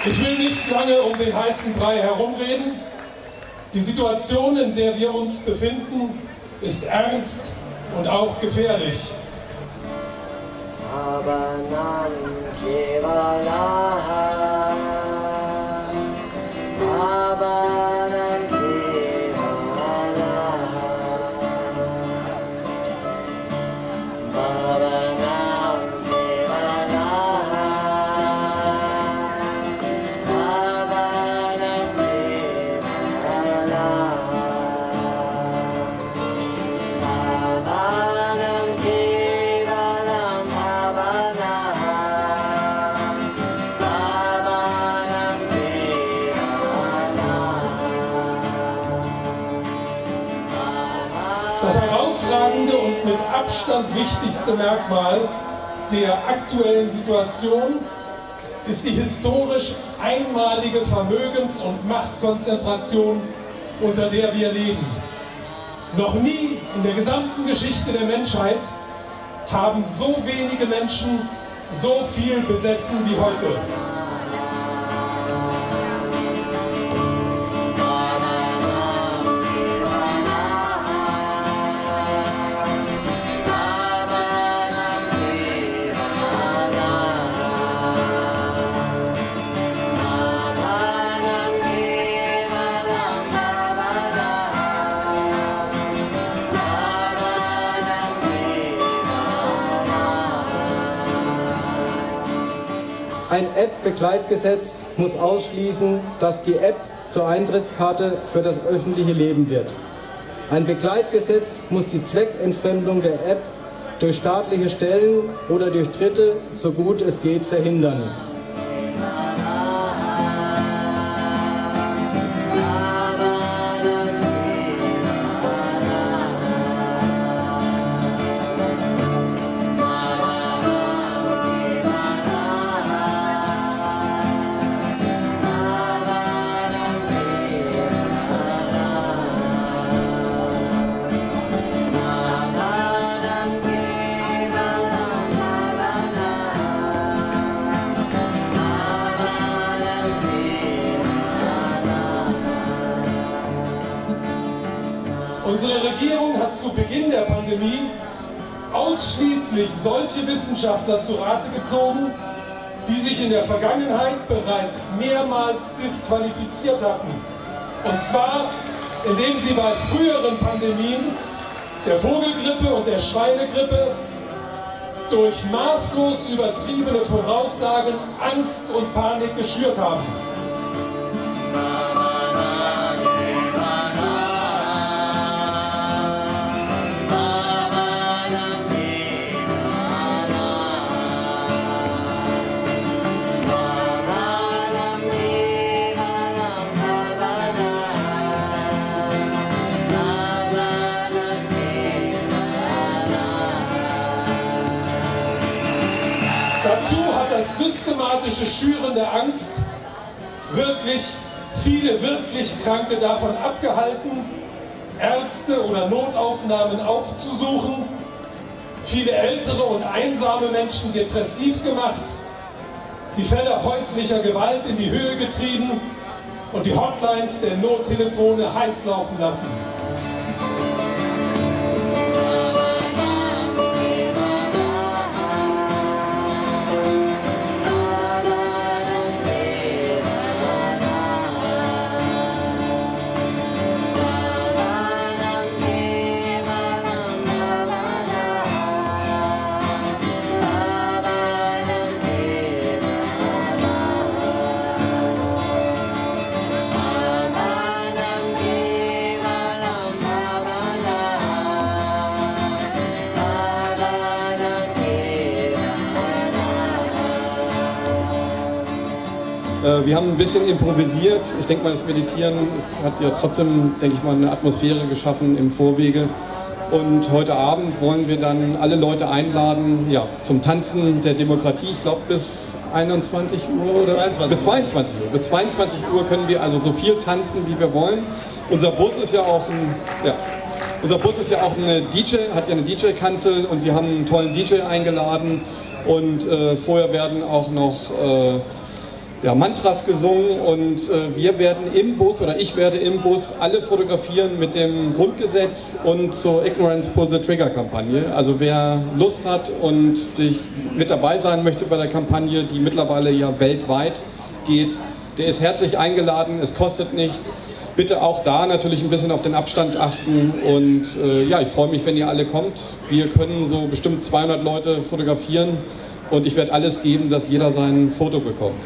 Ich will nicht lange um den heißen Brei herumreden. Die Situation, in der wir uns befinden, ist ernst und auch gefährlich. Das herausragende und mit Abstand wichtigste Merkmal der aktuellen Situation ist die historisch einmalige Vermögens- und Machtkonzentration, unter der wir leben. Noch nie in der gesamten Geschichte der Menschheit haben so wenige Menschen so viel besessen wie heute. Ein App-Begleitgesetz muss ausschließen, dass die App zur Eintrittskarte für das öffentliche Leben wird. Ein Begleitgesetz muss die Zweckentfremdung der App durch staatliche Stellen oder durch Dritte, so gut es geht, verhindern. Unsere Regierung hat zu Beginn der Pandemie ausschließlich solche Wissenschaftler zu Rate gezogen, die sich in der Vergangenheit bereits mehrmals disqualifiziert hatten. Und zwar, indem sie bei früheren Pandemien, der Vogelgrippe und der Schweinegrippe, durch maßlos übertriebene Voraussagen Angst und Panik geschürt haben. Dazu hat das systematische Schüren der Angst viele wirklich Kranke davon abgehalten, Ärzte oder Notaufnahmen aufzusuchen, viele ältere und einsame Menschen depressiv gemacht, die Fälle häuslicher Gewalt in die Höhe getrieben und die Hotlines der Nottelefone heiß laufen lassen. Wir haben ein bisschen improvisiert. Ich denke mal, das Meditieren hat ja trotzdem, denke ich mal, eine Atmosphäre geschaffen im Vorwege. Und heute Abend wollen wir dann alle Leute einladen, ja, zum Tanzen der Demokratie. Ich glaube bis 21 Uhr oder bis 22 Uhr. Bis 22 Uhr können wir also so viel tanzen, wie wir wollen. Unser Bus ist ja auch eine hat ja eine DJ-Kanzel und wir haben einen tollen DJ eingeladen. Und vorher werden auch noch ja, Mantras gesungen und wir werden im Bus oder ich werde im Bus alle fotografieren mit dem Grundgesetz und zur Ignorance Pull the Trigger Kampagne. Also wer Lust hat und sich mit dabei sein möchte bei der Kampagne, die mittlerweile ja weltweit geht, der ist herzlich eingeladen, es kostet nichts. Bitte auch da natürlich ein bisschen auf den Abstand achten und ja, ich freue mich, wenn ihr alle kommt. Wir können so bestimmt 200 Leute fotografieren und ich werde alles geben, dass jeder sein Foto bekommt.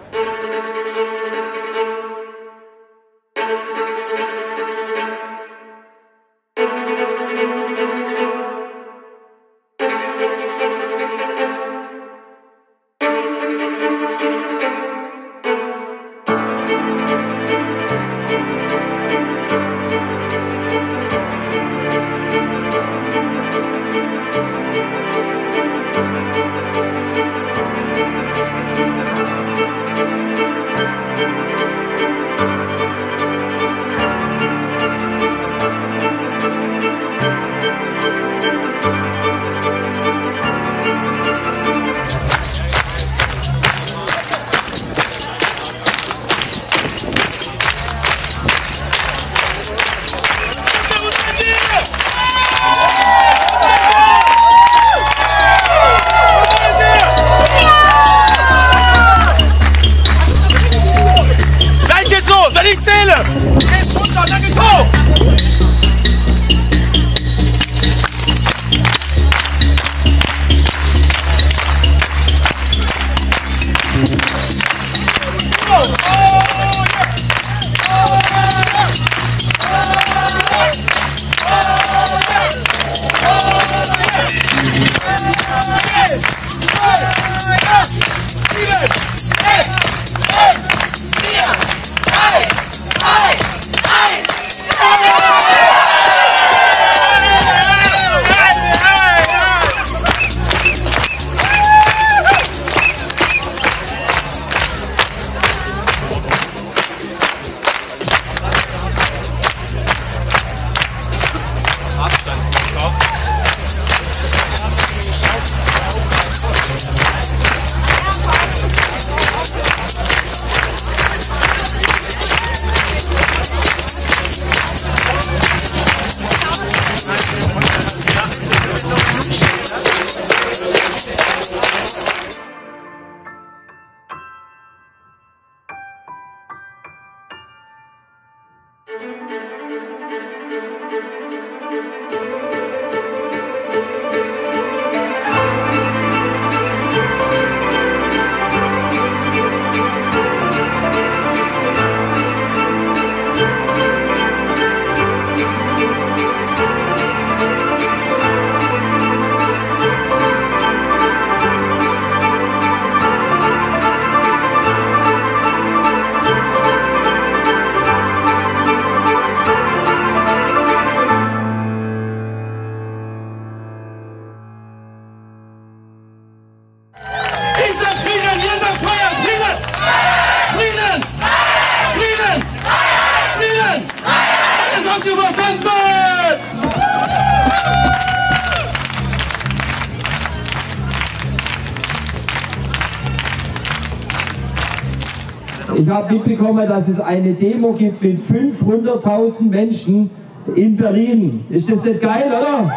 Ich habe mitbekommen, dass es eine Demo gibt mit 500.000 Menschen in Berlin. Ist das nicht geil, oder?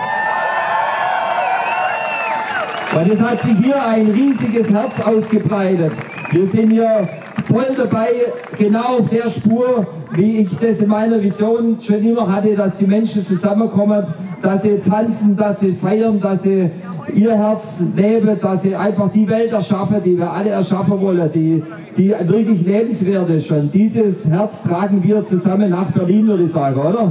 Und es hat sich hier ein riesiges Herz ausgebreitet. Wir sind hier voll dabei, genau auf der Spur, wie ich das in meiner Vision schon immer hatte, dass die Menschen zusammenkommen, dass sie tanzen, dass sie feiern, dass sie ihr Herz leben, dass sie einfach die Welt erschaffen, die wir alle erschaffen wollen, die wirklich lebenswert ist. Und dieses Herz tragen wir zusammen nach Berlin, würde ich sagen, oder?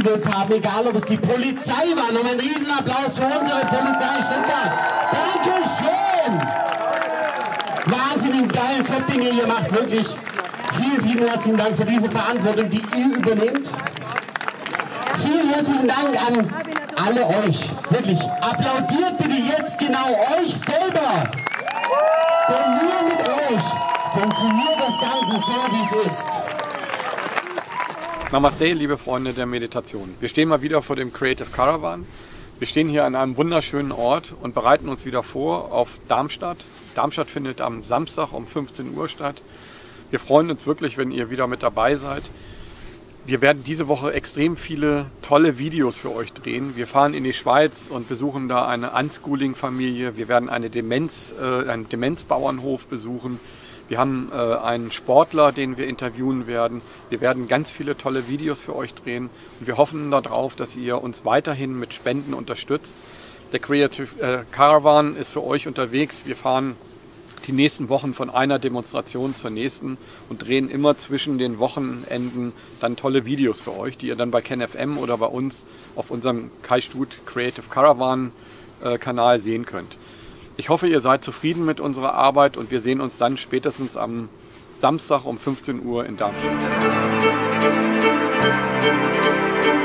mitgewirkt haben, egal ob es die Polizei war. Nochmal einen Riesenapplaus für unsere Polizei in Stuttgart. Dankeschön! Wahnsinnig geilen Job, den ihr hier macht, wirklich. Vielen, vielen herzlichen Dank für diese Verantwortung, die ihr übernehmt. Vielen herzlichen Dank an alle euch. Wirklich, applaudiert bitte jetzt genau euch selber. Denn nur mit euch funktioniert das Ganze so, wie es ist. Namaste, liebe Freunde der Meditation. Wir stehen mal wieder vor dem Creative Caravan. Wir stehen hier an einem wunderschönen Ort und bereiten uns wieder vor auf Darmstadt. Darmstadt findet am Samstag um 15 Uhr statt. Wir freuen uns wirklich, wenn ihr wieder mit dabei seid. Wir werden diese Woche extrem viele tolle Videos für euch drehen. Wir fahren in die Schweiz und besuchen da eine Unschooling-Familie. Wir werden einen Demenzbauernhof besuchen. Wir haben einen Sportler, den wir interviewen werden. Wir werden ganz viele tolle Videos für euch drehen. Und wir hoffen darauf, dass ihr uns weiterhin mit Spenden unterstützt. Der Creative Caravan ist für euch unterwegs. Wir fahren die nächsten Wochen von einer Demonstration zur nächsten und drehen immer zwischen den Wochenenden dann tolle Videos für euch, die ihr dann bei KenFM oder bei uns auf unserem Kai Stut Creative Caravan Kanal sehen könnt. Ich hoffe, ihr seid zufrieden mit unserer Arbeit und wir sehen uns dann spätestens am Samstag um 15 Uhr in Darmstadt.